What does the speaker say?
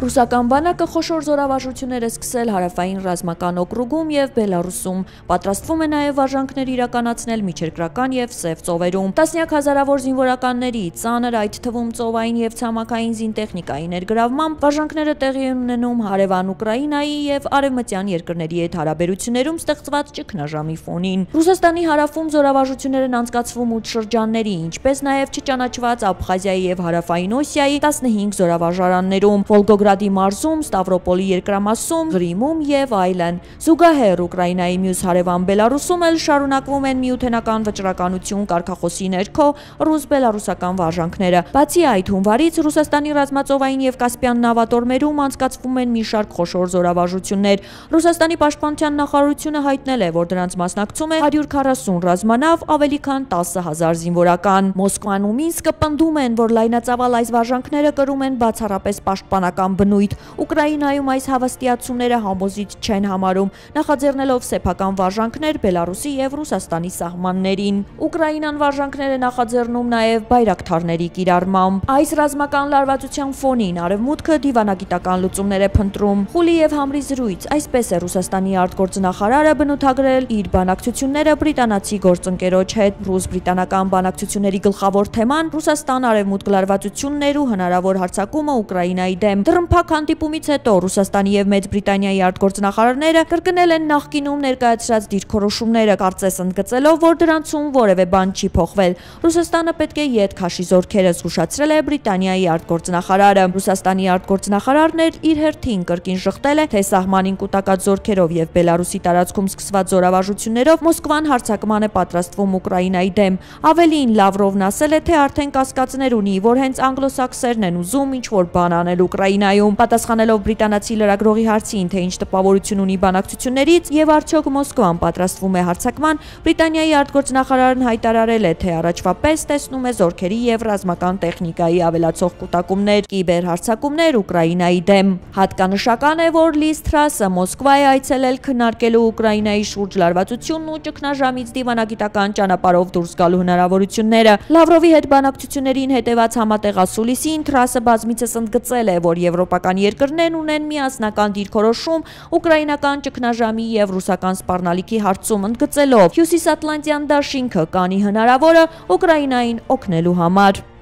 Ռուսական բանակը խոշոր զորավարժություններ է սկսել հարավային ռազմական օկրուգում և Բելարուսում, պատրաստվում է նաև վարժանքներ իրականացնել միջերկրական և Սև ծովերում։ Տասնյակ հազարավոր զինվորականների ծանր, այդ թվում ծովային և ցամաքային զինտեխնիկայի ներգրավմամբ վարժանքները տեղի են ունենում հարևան Ուկրաինայի և արևմտյան երկրների հետ հարաբերություններում ստեղծված ճգնաժամի ֆոնին։ Ռուսաստանի հարավում զորավարժություններ են անցկացվում 8 շրջանների, ինչպես նաև չճանաչված Աբխազիայի և հարավային Օսիայի 15 զորավարժարաններում, Վոլգոգրադի մարզում, Ստավրոպոլի երկրամասում, Ղրիմում և այլն։ Զուգահեռ Ուկրաինայի մյուս հարևան Բելարուսում էլ շարունակվում են միութենական վճռականություն կարգախոսի ներքո ռուս-բելարուսական վարժանքները։ Բացի այդ, հունվարից Ռուսաստանի ռազմածովային և Կասպյան նավատորմերում անցկացվում են մի շարք խոշոր զորավարժություններ։ Ռուսաստանի պաշտպանության նախարարությունը հայտնել է, որ դրանց մասնակցում է 140 ռազմանավ, ավելի քան 10,000 զինվորական։ Մոսկվան ու Մինսկը պնդում են, որ լայնածավալ այս վարժանքները կրում են բացառապես պաշտպանական բնույթ։ Ուկրաինայում այս հավաստիացումները համոզիչ չեն համարում, նախաձեռնելով սեփական վարժանքներ Բելարուսի և Ռուսաստանի սահմաններին։ Ուկրաինան վարժանքներ է նախաձեռնում նաև բայրակթարների կիրառմամբ։ Այս ռազմական լարվածության ֆոնին Արևմուտքը դիվանագիտական լուծումներ է փնտրում։ Խուլի և համրի զրույց, այսպես է Ռուսաստանի արտգործնախարարը բնութագրել իր բանակցությունները բրիտանացի գործընկերոջ հետ։ Ռուս-բրիտանական բանակցությունների գլխավոր թեման Ռուսաստան-Արևմուտք լարվածություններ ու հնարավոր հարձակումը Ուկրաինայի դեմ։ Դռնփակ հանդիպումից հետո Ռուսաստանի և Մեծ Բրիտանիայի արտգործնախարարները կրկնել են նախկինում ներկայացրած դիրքորոշումները, կարծես ընդգծելով, որ դրանցում որևէ բան չի փոխվել։ Ռուսաստանը պետք է ետ քաշի զորքերը, զգուշացրել է Բրիտանիայի արտգործնախարարը։ Ռուսաստանի արտգործնախարարն իր հերթին կրկին շղթել է, թե սահմանին կուտակած զորքերով և Բելարուսի տարածքում սկսված զորավարժություններով Մոսկվան հարձակման է պատրաստվում Ուկրաինայի դեմ։ Ավելին, Լավրովն ասել է, թե արդեն կասկածներ ունի, որ հենց անգլոսաքսերն են ուզում ինչ-որ բան անել Ուկրաինայում։ Պատասխանելով բրիտանացի լրագրողի հարցին, թե ինչ տպավորություն ունի բանակցություններից և արդյոք Մոսկվան պատրաստվում է հարձակման, Բրիտանիայի արտգործնախարարն հայտարարել է, թե առաջվա պես տեսնում է զորքերի և ռազմական տեխնիկայի ավելացող կուտակումներ, կիբերհարձակումներ Ուկրաինայի դեմ։ Հատկանշական է, որ Լիզ Թրասը Մոսկվա է այցելել քննարկելու Ուկրաինայի շուրջ լարվածությունն ու ճգնաժամից դիվանագիտական ճանապարհով դուրս գալու հնարավորությունները։ Լավրովի հետ բանակցություններին հետևած համատեղասուլիսին Թրասը բազմիցս ընդգծել է, որ եվրոպական երկրներն ունեն միասնական դիրքորոշում ուկրաինական ճգնաժամի և ռուսական սպառնալիքի հարցում, ընդգծելով Հյուսիսատլանտյան դաշինքը կանի հնարավորը Ուկրաինային օգնելու համար։